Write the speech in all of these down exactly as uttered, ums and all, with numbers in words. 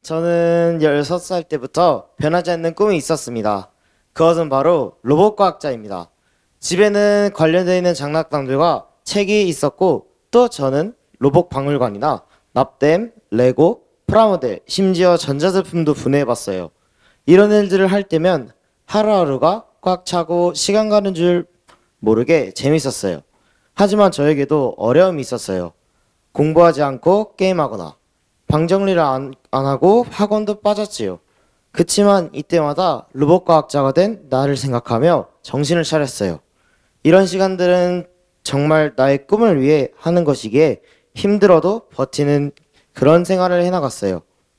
저는 열여섯 살 때부터 변하지 않는 꿈이 있었습니다. 그것은 바로 로봇과학자입니다. 집에는 관련되어 있는 장난감들과 책이 있었고 또 저는 로봇 박물관이나 납땜, 레고, 프라모델, 심지어 전자제품도 분해해봤어요. 이런 일들을 할 때면 하루하루가 꽉 차고 시간 가는 줄 모르게 재밌었어요. 하지만 저에게도 어려움이 있었어요. 공부하지 않고 게임하거나 방 정리를 안, 안 하고 학원도 빠졌지요. 그치만 이때마다 로봇과학자가 된 나를 생각하며 정신을 차렸어요. 이런 시간들은 정말 나의 꿈을 위해 하는 것이기에 힘들어도 버티는 그런 생활을 해나갔어요.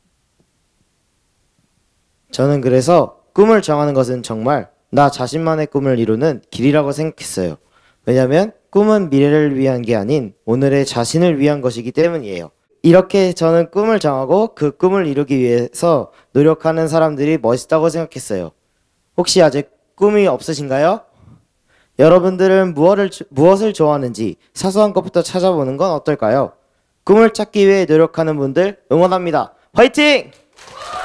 저는 그래서 꿈을 정하는 것은 정말 나 자신만의 꿈을 이루는 길이라고 생각했어요. 왜냐하면 꿈은 미래를 위한 게 아닌 오늘의 자신을 위한 것이기 때문이에요. 이렇게 저는 꿈을 정하고 그 꿈을 이루기 위해서 노력하는 사람들이 멋있다고 생각했어요. 혹시 아직 꿈이 없으신가요? 여러분들은 무엇을, 무엇을 좋아하는지 사소한 것부터 찾아보는 건 어떨까요? 꿈을 찾기 위해 노력하는 분들 응원합니다. 화이팅!